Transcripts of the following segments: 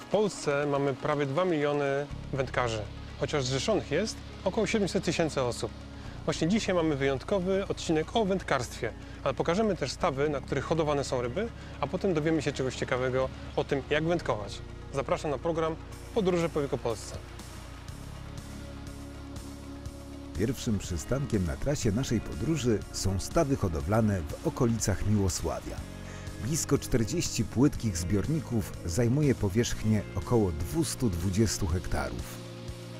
Polsce mamy prawie 2 miliony wędkarzy, chociaż zrzeszonych jest około 700 tysięcy osób. Właśnie dzisiaj mamy wyjątkowy odcinek o wędkarstwie, ale pokażemy też stawy, na których hodowane są ryby, a potem dowiemy się czegoś ciekawego o tym, jak wędkować. Zapraszam na program Podróże po Wielkopolsce. Pierwszym przystankiem na trasie naszej podróży są stawy hodowlane w okolicach Miłosławia. Blisko 40 płytkich zbiorników zajmuje powierzchnię około 220 hektarów.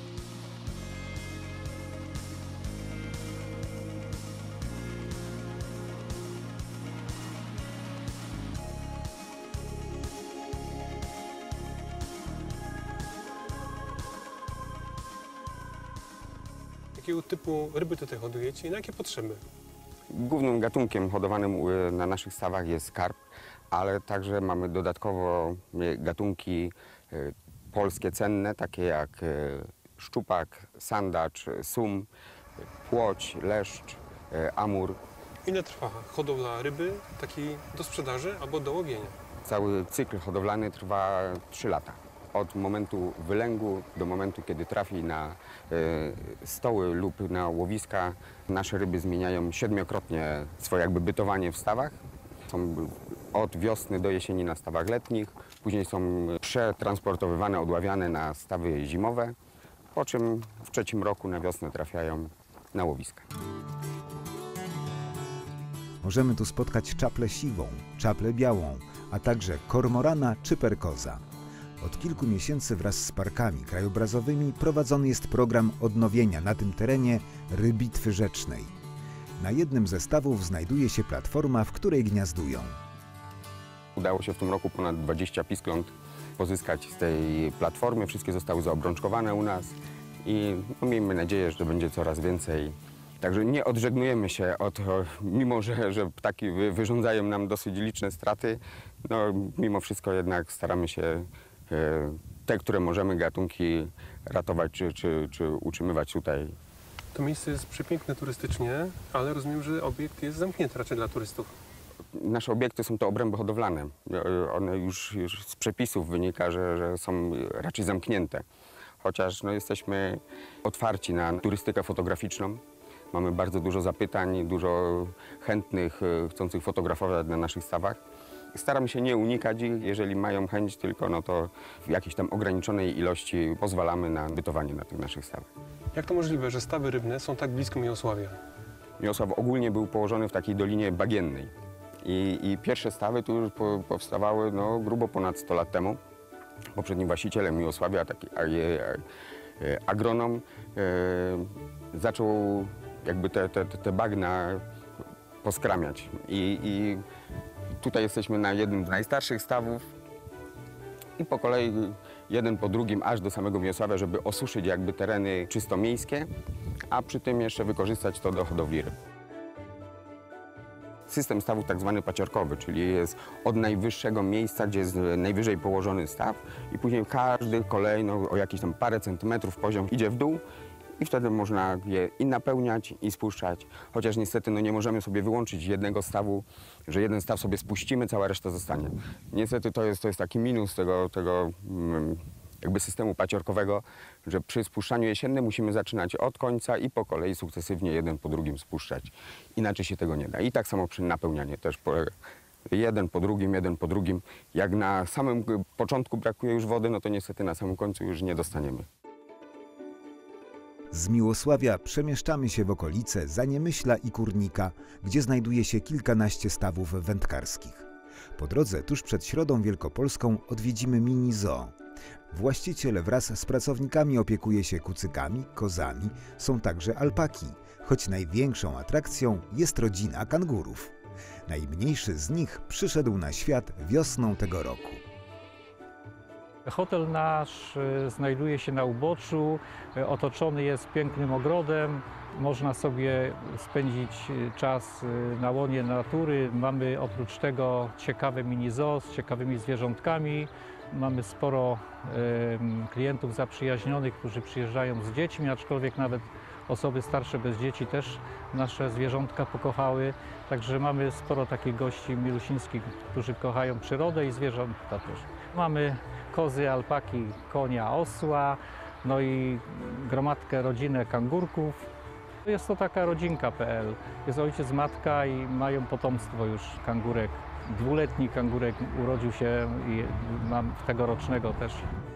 Jakiego typu ryby tutaj hodujecie i na jakie potrzeby? Głównym gatunkiem hodowanym na naszych stawach jest karp, ale także mamy dodatkowo gatunki polskie cenne, takie jak szczupak, sandacz, sum, płoć, leszcz, amur. Ile trwa hodowla ryby takiej do sprzedaży albo do łowienia? Cały cykl hodowlany trwa 3 lata. Od momentu wylęgu do momentu, kiedy trafi na stoły lub na łowiska, nasze ryby zmieniają 7-krotnie swoje jakby bytowanie w stawach. Są od wiosny do jesieni na stawach letnich, później są przetransportowywane, odławiane na stawy zimowe, po czym w 3. roku na wiosnę trafiają na łowiska. Możemy tu spotkać czaplę siwą, czaplę białą, a także kormorana czy perkoza. Od kilku miesięcy wraz z parkami krajobrazowymi prowadzony jest program odnowienia na tym terenie rybitwy rzecznej. Na jednym ze stawów znajduje się platforma, w której gniazdują. Udało się w tym roku ponad 20 piskląt pozyskać z tej platformy. Wszystkie zostały zaobrączkowane u nas i miejmy nadzieję, że będzie coraz więcej. Także nie odżegnujemy się od, mimo że ptaki wyrządzają nam dosyć liczne straty, no, mimo wszystko jednak staramy się te, które możemy, gatunki ratować czy utrzymywać tutaj. To miejsce jest przepiękne turystycznie, ale rozumiem, że obiekt jest zamknięty raczej dla turystów. Nasze obiekty są to obręby hodowlane. One już z przepisów wynika, że są raczej zamknięte. Chociaż no, jesteśmy otwarci na turystykę fotograficzną. Mamy bardzo dużo zapytań, dużo chętnych, chcących fotografować na naszych stawach. Staramy się nie unikać ich, jeżeli mają chęć, tylko no to w jakiejś tam ograniczonej ilości pozwalamy na bytowanie na tych naszych stawach. Jak to możliwe, że stawy rybne są tak blisko Miłosławia? Miłosław ogólnie był położony w takiej dolinie bagiennej i pierwsze stawy tu już powstawały no, grubo ponad 100 lat temu. Poprzednim właścicielem Miłosławia, taki agronom, zaczął jakby te bagna poskramiać i tutaj jesteśmy na jednym z najstarszych stawów i po kolei jeden po drugim aż do samego Miłosławia, żeby osuszyć jakby tereny czysto miejskie, a przy tym jeszcze wykorzystać to do hodowli ryb. System stawów tak zwany paciorkowy, czyli jest od najwyższego miejsca, gdzie jest najwyżej położony staw i później każdy kolejno o jakieś tam parę centymetrów poziom idzie w dół i wtedy można je i napełniać, i spuszczać. Chociaż niestety no, nie możemy sobie wyłączyć jednego stawu, że jeden staw sobie spuścimy, cała reszta zostanie. Niestety to jest taki minus tego jakby systemu paciorkowego, że przy spuszczaniu jesiennym musimy zaczynać od końca i po kolei sukcesywnie jeden po drugim spuszczać. Inaczej się tego nie da. I tak samo przy napełnianiu też polega. Jeden po drugim. Jak na samym początku brakuje już wody, no to niestety na samym końcu już nie dostaniemy. Z Miłosławia przemieszczamy się w okolice Zaniemyśla i Kurnika, gdzie znajduje się kilkanaście stawów wędkarskich. Po drodze, tuż przed Środą Wielkopolską, odwiedzimy mini zoo. Właściciel wraz z pracownikami opiekuje się kucykami, kozami, są także alpaki, choć największą atrakcją jest rodzina kangurów. Najmniejszy z nich przyszedł na świat wiosną tego roku. Hotel nasz znajduje się na uboczu, otoczony jest pięknym ogrodem. Można sobie spędzić czas na łonie natury. Mamy oprócz tego ciekawe mini zoo z ciekawymi zwierzątkami. Mamy sporo klientów zaprzyjaźnionych, którzy przyjeżdżają z dziećmi, aczkolwiek nawet osoby starsze bez dzieci też nasze zwierzątka pokochały. Także mamy sporo takich gości milusińskich, którzy kochają przyrodę i zwierzątka też. Mamy kozy, alpaki, konia, osła, no i gromadkę, rodzinę kangurków. Jest to taka rodzinka.pl. Jest ojciec, matka i mają potomstwo już kangurek. Dwuletni kangurek urodził się i mam tegorocznego też.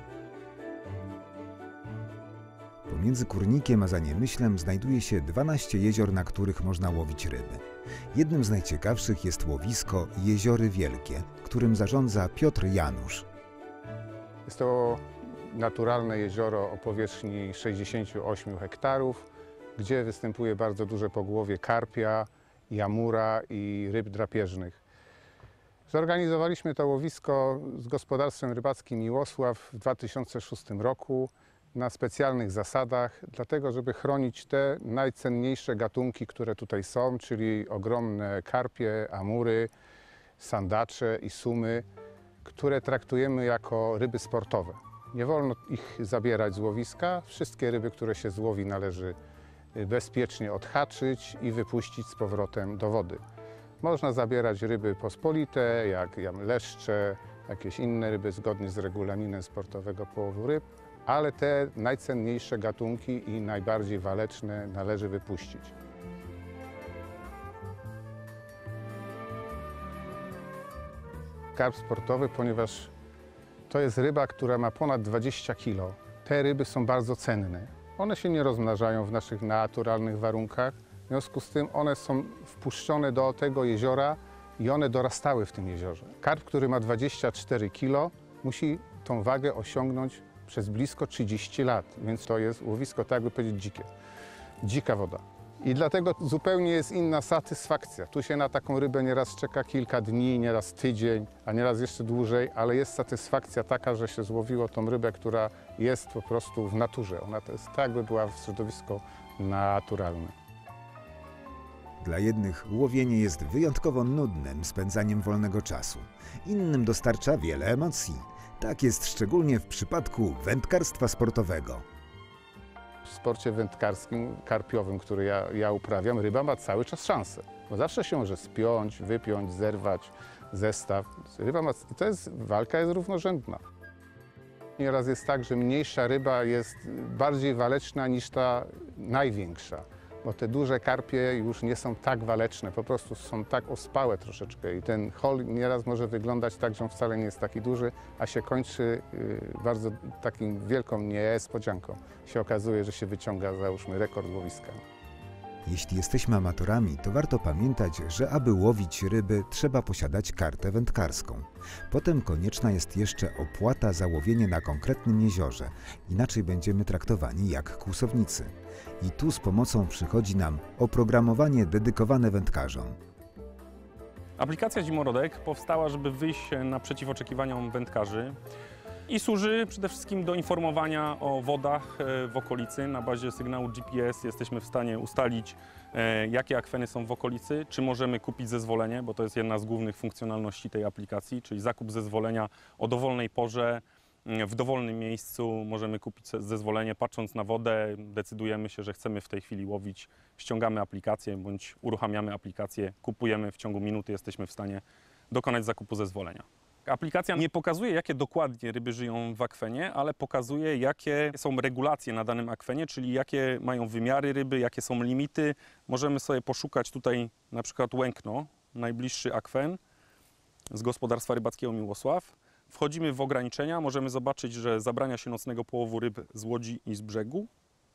Pomiędzy Kurnikiem a Zaniemyślem znajduje się 12 jezior, na których można łowić ryby. Jednym z najciekawszych jest łowisko Jeziory Wielkie, którym zarządza Piotr Janusz. Jest to naturalne jezioro o powierzchni 68 hektarów, gdzie występuje bardzo duże pogłowie karpia, jamura i ryb drapieżnych. Zorganizowaliśmy to łowisko z gospodarstwem rybackim Miłosław w 2006 roku na specjalnych zasadach, dlatego żeby chronić te najcenniejsze gatunki, które tutaj są, czyli ogromne karpie, amury, sandacze i sumy, które traktujemy jako ryby sportowe. Nie wolno ich zabierać z łowiska. Wszystkie ryby, które się złowi, należy bezpiecznie odhaczyć i wypuścić z powrotem do wody. Można zabierać ryby pospolite, jak leszcze, jakieś inne ryby zgodnie z regulaminem sportowego połowu ryb, ale te najcenniejsze gatunki i najbardziej waleczne należy wypuścić. Karp sportowy, ponieważ to jest ryba, która ma ponad 20 kg. Te ryby są bardzo cenne. One się nie rozmnażają w naszych naturalnych warunkach. W związku z tym one są wpuszczone do tego jeziora i one dorastały w tym jeziorze. Karp, który ma 24 kg, musi tą wagę osiągnąć przez blisko 30 lat, więc to jest łowisko, tak jakby powiedzieć, dzikie. Dzika woda. I dlatego zupełnie jest inna satysfakcja. Tu się na taką rybę nieraz czeka kilka dni, nieraz tydzień, a nieraz jeszcze dłużej, ale jest satysfakcja taka, że się złowiło tą rybę, która jest po prostu w naturze. Ona to jest tak, jakby była w środowisku naturalnym. Dla jednych łowienie jest wyjątkowo nudnym spędzaniem wolnego czasu. Innym dostarcza wiele emocji. Tak jest szczególnie w przypadku wędkarstwa sportowego. W sporcie wędkarskim, karpiowym, który ja uprawiam, ryba ma cały czas szansę. Bo zawsze się może spiąć, wypiąć, zerwać zestaw. Walka jest równorzędna. Nieraz jest tak, że mniejsza ryba jest bardziej waleczna niż ta największa. Bo te duże karpie już nie są tak waleczne, po prostu są tak ospałe troszeczkę i ten hol nieraz może wyglądać tak, że on wcale nie jest taki duży, a się kończy bardzo takim wielką niespodzianką. Się okazuje, że się wyciąga, załóżmy, rekord łowiska. Jeśli jesteśmy amatorami, to warto pamiętać, że aby łowić ryby, trzeba posiadać kartę wędkarską. Potem konieczna jest jeszcze opłata za łowienie na konkretnym jeziorze, inaczej będziemy traktowani jak kłusownicy. I tu z pomocą przychodzi nam oprogramowanie dedykowane wędkarzom. Aplikacja Zimorodek powstała, żeby wyjść naprzeciw oczekiwaniom wędkarzy i służy przede wszystkim do informowania o wodach w okolicy. Na bazie sygnału GPS jesteśmy w stanie ustalić, jakie akweny są w okolicy, czy możemy kupić zezwolenie, bo to jest jedna z głównych funkcjonalności tej aplikacji, czyli zakup zezwolenia o dowolnej porze, w dowolnym miejscu możemy kupić zezwolenie, patrząc na wodę, decydujemy się, że chcemy w tej chwili łowić, ściągamy aplikację bądź uruchamiamy aplikację, kupujemy, w ciągu minuty jesteśmy w stanie dokonać zakupu zezwolenia. Aplikacja nie pokazuje, jakie dokładnie ryby żyją w akwenie, ale pokazuje, jakie są regulacje na danym akwenie, czyli jakie mają wymiary ryby, jakie są limity. Możemy sobie poszukać tutaj na przykład Łękno, najbliższy akwen z gospodarstwa rybackiego Miłosław. Wchodzimy w ograniczenia, możemy zobaczyć, że zabrania się nocnego połowu ryb z łodzi i z brzegu.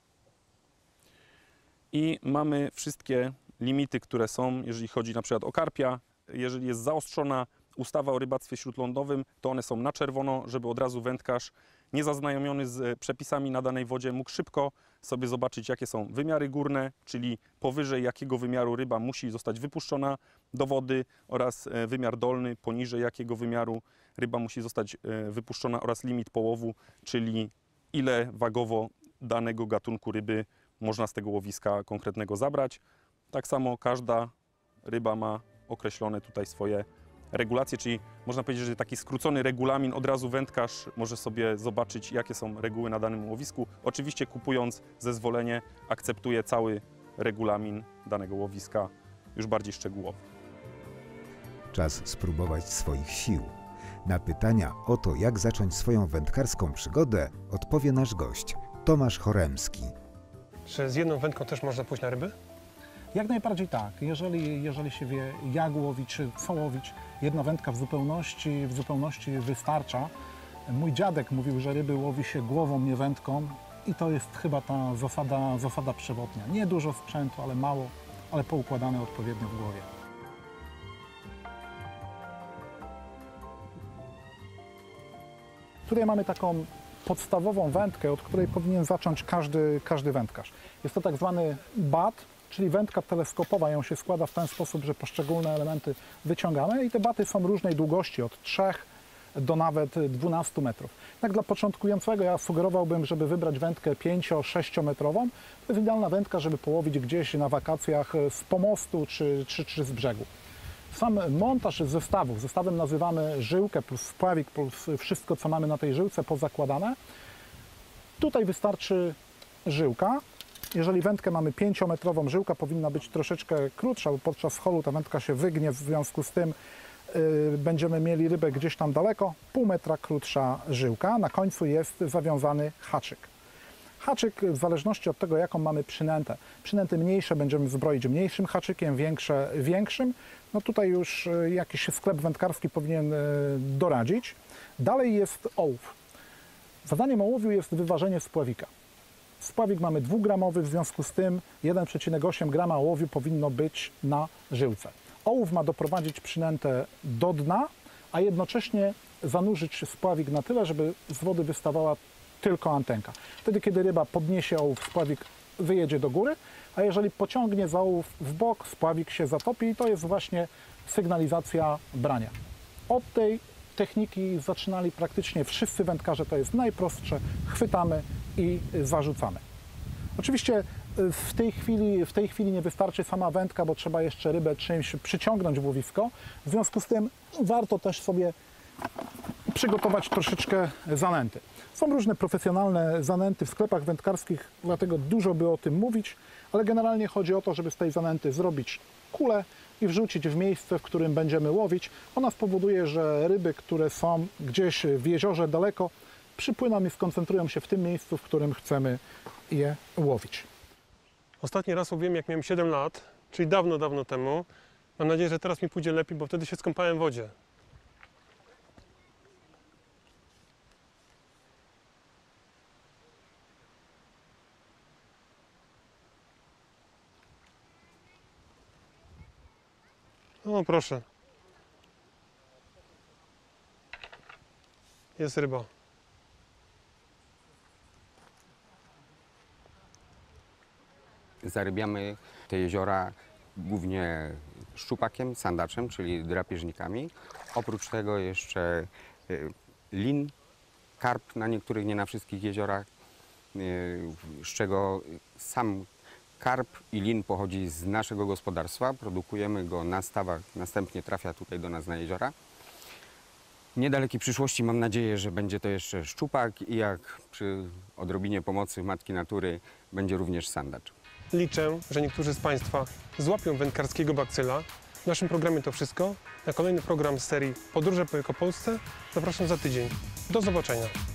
I mamy wszystkie limity, które są, jeżeli chodzi na przykład o karpia. Jeżeli jest zaostrzona ustawa o rybactwie śródlądowym, to one są na czerwono, żeby od razu wędkarz niezaznajomiony z przepisami na danej wodzie mógł szybko sobie zobaczyć, jakie są wymiary górne, czyli powyżej jakiego wymiaru ryba musi zostać wypuszczona do wody, oraz wymiar dolny, poniżej jakiego wymiaru ryba musi zostać wypuszczona, oraz limit połowu, czyli ile wagowo danego gatunku ryby można z tego łowiska konkretnego zabrać. Tak samo każda ryba ma określone tutaj swoje regulacje, czyli można powiedzieć, że taki skrócony regulamin, od razu wędkarz może sobie zobaczyć, jakie są reguły na danym łowisku. Oczywiście kupując zezwolenie akceptuje cały regulamin danego łowiska już bardziej szczegółowo. Czas spróbować swoich sił. Na pytania o to, jak zacząć swoją wędkarską przygodę, odpowie nasz gość, Tomasz Choremski. Czy z jedną wędką też można pójść na ryby? Jak najbardziej tak. Jeżeli się wie, jak łowić, czy co łowić, jedna wędka w zupełności wystarcza. Mój dziadek mówił, że ryby łowi się głową, nie wędką i to jest chyba ta zasada przewodnia. Nie dużo sprzętu, ale mało, ale poukładane odpowiednio w głowie. Tutaj mamy taką podstawową wędkę, od której powinien zacząć każdy wędkarz. Jest to tak zwany bat, czyli wędka teleskopowa. Ją się składa w ten sposób, że poszczególne elementy wyciągamy i te baty są różnej długości, od 3 do nawet 12 metrów. Tak dla początkującego ja sugerowałbym, żeby wybrać wędkę 5-6 metrową. To jest idealna wędka, żeby połowić gdzieś na wakacjach z pomostu czy z brzegu. Sam montaż zestawów. Zestawem nazywamy żyłkę plus spławik plus wszystko, co mamy na tej żyłce pozakładane. Tutaj wystarczy żyłka. Jeżeli wędkę mamy 5-metrową, żyłka powinna być troszeczkę krótsza, bo podczas holu ta wędka się wygnie, w związku z tym będziemy mieli rybę gdzieś tam daleko. Pół metra krótsza żyłka. Na końcu jest zawiązany haczyk. Haczyk w zależności od tego, jaką mamy przynętę. Przynęty mniejsze będziemy zbroić mniejszym haczykiem, większe większym. No tutaj już jakiś sklep wędkarski powinien doradzić. Dalej jest ołów. Zadaniem ołowiu jest wyważenie spławika. Spławik mamy 2-gramowy, w związku z tym 1,8 grama ołowiu powinno być na żyłce. Ołów ma doprowadzić przynętę do dna, a jednocześnie zanurzyć spławik na tyle, żeby z wody wystawała tylko antenka. Wtedy, kiedy ryba podniesie ołów, spławik wyjedzie do góry, a jeżeli pociągnie za ołów w bok, spławik się zatopi i to jest właśnie sygnalizacja brania. Od tej techniki zaczynali praktycznie wszyscy wędkarze, to jest najprostsze, chwytamy i zarzucamy. Oczywiście w tej chwili nie wystarczy sama wędka, bo trzeba jeszcze rybę czymś przyciągnąć w łowisko. W związku z tym warto też sobie przygotować troszeczkę zanęty. Są różne profesjonalne zanęty w sklepach wędkarskich, dlatego dużo by o tym mówić, ale generalnie chodzi o to, żeby z tej zanęty zrobić kulę i wrzucić w miejsce, w którym będziemy łowić. Ona spowoduje, że ryby, które są gdzieś w jeziorze daleko, przypłyną i skoncentrują się w tym miejscu, w którym chcemy je łowić. Ostatni raz łowiłem, jak miałem 7 lat, czyli dawno, dawno temu. Mam nadzieję, że teraz mi pójdzie lepiej, bo wtedy się skąpałem w wodzie. O, proszę. Jest ryba. Zarybiamy te jeziora głównie szczupakiem, sandaczem, czyli drapieżnikami. Oprócz tego jeszcze lin, karp na niektórych, nie na wszystkich jeziorach, z czego sam karp i lin pochodzi z naszego gospodarstwa. Produkujemy go na stawach, następnie trafia tutaj do nas na jeziora. W niedalekiej przyszłości mam nadzieję, że będzie to jeszcze szczupak i jak przy odrobinie pomocy Matki Natury będzie również sandacz. Liczę, że niektórzy z Państwa złapią wędkarskiego bakcyla. W naszym programie to wszystko. Na kolejny program z serii Podróże po Wielkopolsce zapraszam za tydzień. Do zobaczenia.